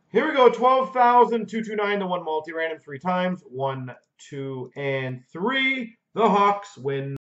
Here we go. 12,229 to 1 multi-random 3 times. 1, 2, and 3. The Hawks win.